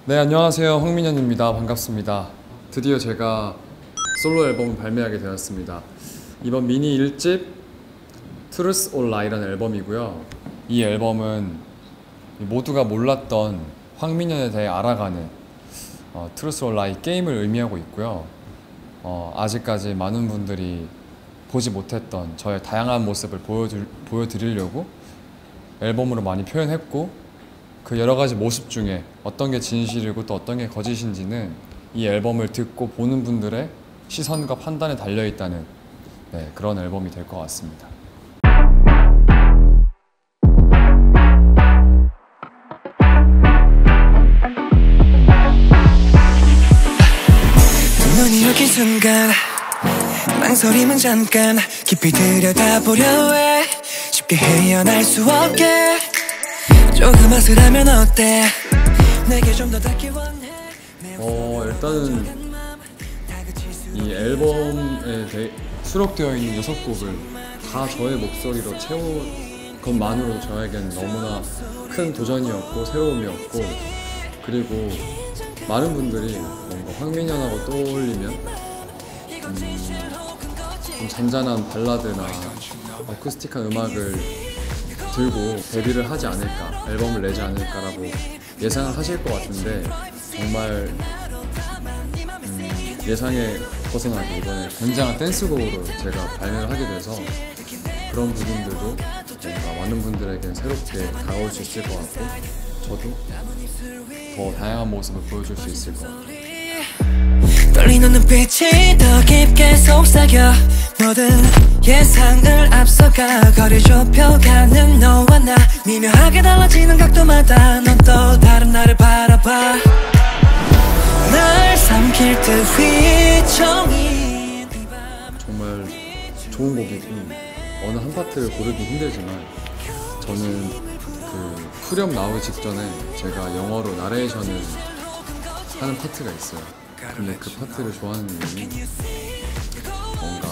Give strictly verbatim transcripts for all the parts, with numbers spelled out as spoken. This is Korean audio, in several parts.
네, 안녕하세요. 황민현입니다. 반갑습니다. 드디어 제가 솔로 앨범을 발매하게 되었습니다. 이번 미니 일 집 Truth or Lie라는 앨범이고요. 이 앨범은 모두가 몰랐던 황민현에 대해 알아가는 어, Truth or Lie 게임을 의미하고 있고요. 어, 아직까지 많은 분들이 보지 못했던 저의 다양한 모습을 보여줄, 보여드리려고 앨범으로 많이 표현했고, 그 여러 가지 모습 중에 어떤 게 진실이고 또 어떤 게 거짓인지는 이 앨범을 듣고 보는 분들의 시선과 판단에 달려있다는, 네, 그런 앨범이 될 것 같습니다. 눈이 여긴 순간 망설임은 잠깐 깊이 들여다보려 해. 쉽게 헤어날 수 없게 조금 아슬하면 어때? 내게 좀 더 닿기 원해. 어, 일단은 이 앨범에 대, 수록되어 있는 여섯 곡을 다 저의 목소리로 채운 것만으로도 저에겐 너무나 큰 도전이었고 새로움이었고, 그리고 많은 분들이 뭔가 황민현하고 떠올리면 음, 좀 잔잔한 발라드나 어쿠스틱한 음악을 들고 데뷔를 하지 않을까, 앨범을 내지 않을까라고 예상을 하실 것 같은데, 정말 음, 예상에 벗어나게 이번에 굉장한 댄스곡으로 제가 발매를 하게 돼서 그런 부분들도 뭔가 많은 분들에게 새롭게 다가올 수 있을 것 같고, 저도 더 다양한 모습을 보여줄 수 있을 것 같아요. 떨리는 눈빛이 더 깊게 속삭여 모든 예상을 앞서가 거리 좁혀가는 너와 나, 미묘하게 달라지는 각도마다 넌 또 다른 나를 바라봐. 날 삼킬 듯 휘청인 정말 좋은 곡이고 어느 한 파트를 고르기 힘들지만, 저는 그 후렴 나오기 직전에 제가 영어로 나레이션을 하는 파트가 있어요. 근데 그 파트를 좋아하는 이유는 뭔가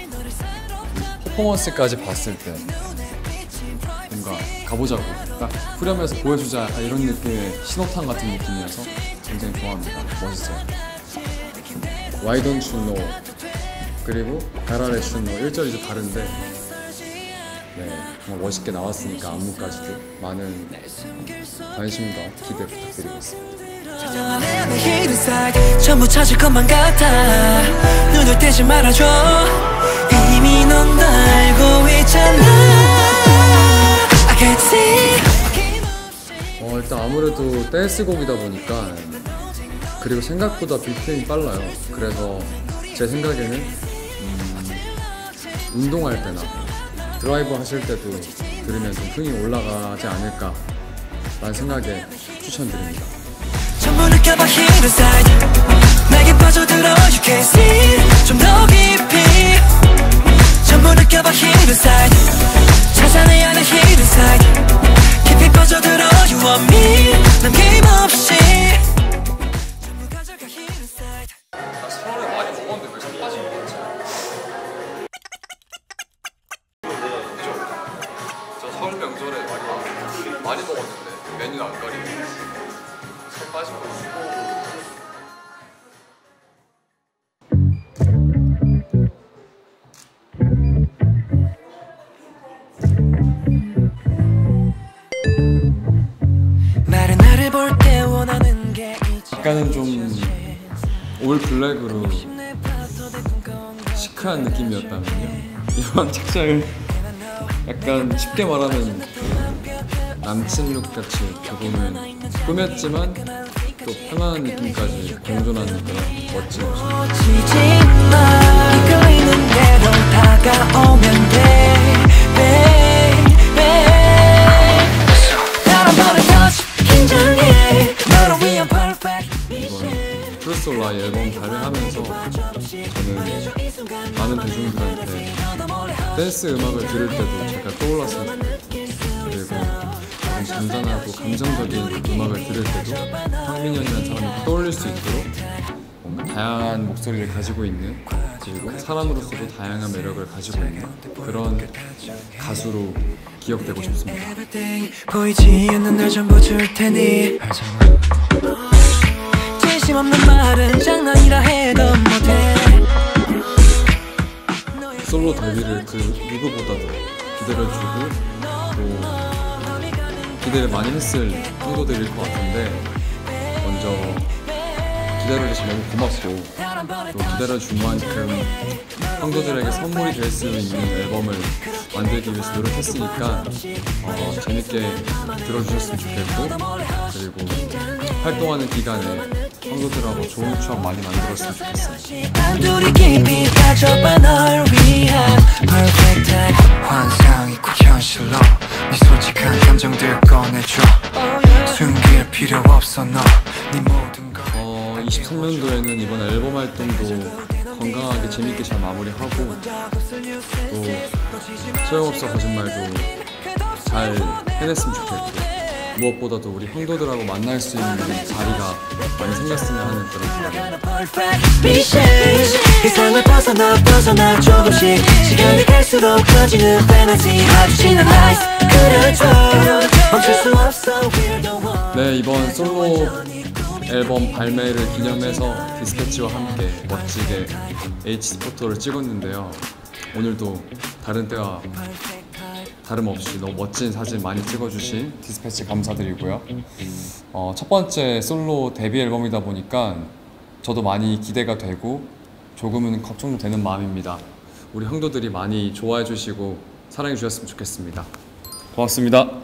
퍼포먼스까지 봤을 때 뭔가 가보자고, 딱 후렴에서 보여주자 이런 느낌의 신호탄 같은 느낌이어서 굉장히 좋아합니다. 멋있어요. Why don't you know? 그리고 Gotta let you know. 일 절이 좀 다른데, 네, 정말 멋있게 나왔으니까 안무까지도 많은 관심과 기대 부탁드리겠습니다. 전부 찾을 것만 같아. 눈을 떼지 말아줘. 이미 넌 다 알고 있잖아. I can't see. 어, 일단 아무래도 댄스곡이다 보니까, 그리고 생각보다 비트임이 빨라요. 그래서 제 생각에는 음, 운동할 때나 드라이브 하실 때도 들으면 좀 흥이 올라가지 않을까 라는 생각에 추천드립니다. 전부 느껴봐 hidden side. 내게 빠져들어 you can't see. 좀 더 깊이 전부 느껴봐 hidden side. 찾아내야 하는 hidden side. 깊이 빠져들어 you want me. 남김없이 전부 가져가 hidden side. 나 서울에 많이 먹었는데 왜 살 빠진 거지? 저 서울 명절에 많이, 많이 먹었는데 메뉴 안 가리고 살 빠진 거 같아요. 말은 나를 볼 때 원하는 게 약간은 좀 올 블랙으로 시크한 느낌이었다면요, 이번 착장을 약간 쉽게 말하면 남친 룩 같이 조금은 꾸몄지만 또 편안한 느낌까지 공존하는 그런 멋진 모습. 이끌리는 대로 다가오면 돼, baby. 나랑 너를 touch 긴장해. 너를 위한 perfect. 이번 Truth or Lie 앨범 발매하면서 저는 많은 대중들한테 댄스 음악을 들을 때도 제가 떠올랐으면 좋겠고, 그리고 조금 잔잔하고 감정적인 음악을 들을 때도 황민현이라는 사람이 떠올릴 수 있도록 뭔가 다양한 목소리를 가지고 있는, 그리고 사람으로서도 다양한 매력을 가지고 있는 그런 가수로 기억되고 싶습니다. 보이지 않는 날 전부 줄 테니 진심 없는 말은 장난이라 해도 못해. 솔로 데뷔를 그 누구보다도 기다려주고 또 기대를 많이 했을 형도들일 것 같은데 먼저 기다려주셔서 너무 고맙고 또 기다려준 만큼 형도들에게 선물이 될 수 있는 앨범을 만들기 위해서 노력했으니까 어, 재밌게 들어주셨으면 좋겠고 그리고 활동하는 기간에 형도들하고 좋은 추억 많이 만들었으면 좋겠어요. 단둘이 깊이 빠져봐 널 위한 perfect time. 환상 있고 현실로 네 솔직한 감정들 꺼내줘. 숨길 필요 없어 너 네 모든 걸. 어, 이십삼 년도에는 이번 앨범 활동도 건강하게 재밌게 잘 마무리하고 또 소용없어 거짓말도 잘 해냈으면 좋겠고 무엇보다도 우리 형도들하고 만날 수 있는 자리가 많이 생겼으면 하는 그런 바람입니다. 이상을 벗어나 벗어나 조금씩 시간이 갈수록 커지는 fantasy 아주 진한 nice 그래도 멈출 수 없어 weirdo one. 네, 이번 솔로 앨범 발매를 기념해서 디스패치와 함께 멋지게 에이치 포토를 찍었는데요. 오늘도 다른 때와 다름없이 너무 멋진 사진 많이 찍어주신 디스패치 감사드리고요. 어, 첫 번째 솔로 데뷔 앨범이다 보니까 저도 많이 기대가 되고 조금은 걱정도 되는 마음입니다. 우리 형도들이 많이 좋아해 주시고 사랑해 주셨으면 좋겠습니다. 고맙습니다.